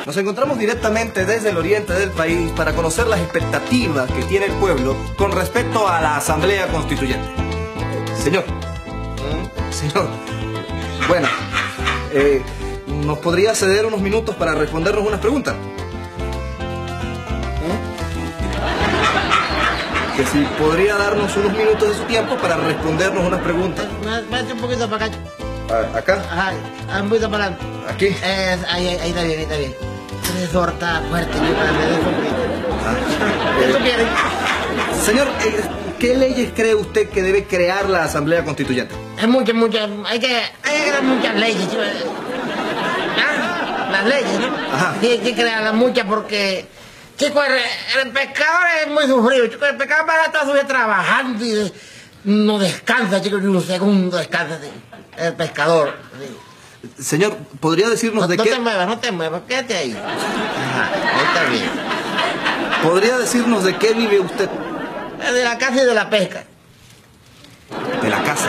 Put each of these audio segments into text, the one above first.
Nos encontramos directamente desde el oriente del país para conocer las expectativas que tiene el pueblo con respecto a la Asamblea Constituyente. Señor. Señor. Bueno, ¿nos podría ceder unos minutos para respondernos unas preguntas? Que si podría darnos unos minutos de su tiempo para respondernos unas preguntas. Vete un poquito para acá. ¿Acá? Ajá, un poquito para adelante. ¿Aquí? Ahí está bien, ahí está bien. Tres hortas fuerte, yo para me dejo un poquito. ¿Qué tú quieres? Señor, ¿qué leyes cree usted que debe crear la Asamblea Constituyente? Hay muchas, hay que crear muchas leyes, chico. Las leyes, ¿no? Ajá. Sí, hay que crearlas muchas porque, chico, el pescador es muy sufrido, chico. El pescador para estar su vida trabajando y no descansa, chico, ni un segundo descansa, sí. El pescador. Sí. Señor, ¿podría decirnos de qué? No te muevas, quédate ahí. Ajá, ahí está bien. ¿Podría decirnos de qué vive usted? De la caza y de la pesca. De la casa.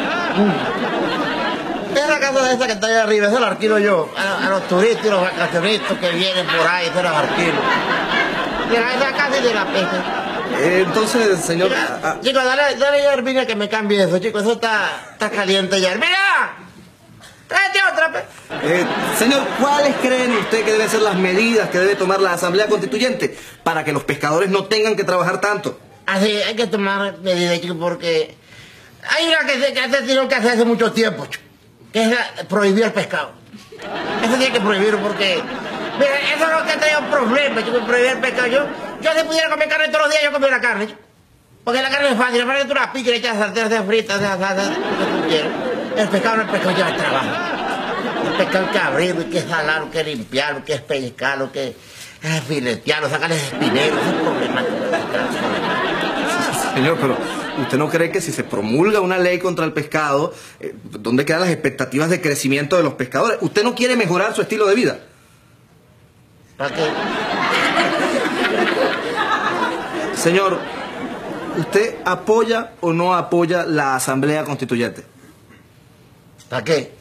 Es la casa esa que está allá arriba, esa la alquilo yo. A los turistas y los vacacionistas que vienen por ahí, se los alquilo. De la casa y de la pesca. Entonces, señor... Chicos, dale a Herminia que me cambie eso, chicos. Eso está caliente ya. ¡Herminia! ¡Tráete otra! Señor, ¿cuáles creen usted que deben ser las medidas que debe tomar la Asamblea Constituyente para que los pescadores no tengan que trabajar tanto? Así, hay que tomar medidas, chicos, porque hay una que se tiene que hacer hace mucho tiempo, chico, que es prohibir el pescado. Eso tiene que prohibirlo porque... Mira, eso es lo que ha traído problemas, chico, prohibir el pescado. Yo si pudiera comer carne todos los días, yo comiera carne, chico. Porque la carne es fácil, para que tú la piques y le echas sartén, se frita, se asada, lo que tú quieras. El pescado no, el pescado lleva trabajo. El pescado hay que abrirlo, hay que salarlo, hay que limpiarlo, hay que pescarlo, hay que filetearlo, sacarle espinero, eso es problemático. Señor, pero ¿usted no cree que si se promulga una ley contra el pescado, dónde quedan las expectativas de crecimiento de los pescadores? ¿Usted no quiere mejorar su estilo de vida? ¿Para qué? Señor, ¿usted apoya o no apoya la Asamblea Constituyente? ¿Para qué?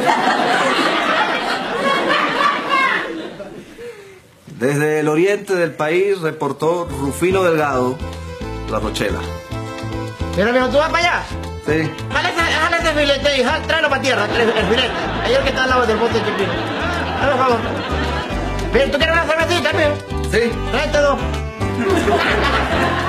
Desde el oriente del país reportó Rufino Delgado, La Rochela. Mira, mijo, ¿tú vas para allá? Sí. Jale ese filete y tráelo para tierra, el filete. Ahí el que está al lado del bote chiquito. Por favor. Mira, ¿tú quieres una cervecita, mijo? Sí. Tráete dos.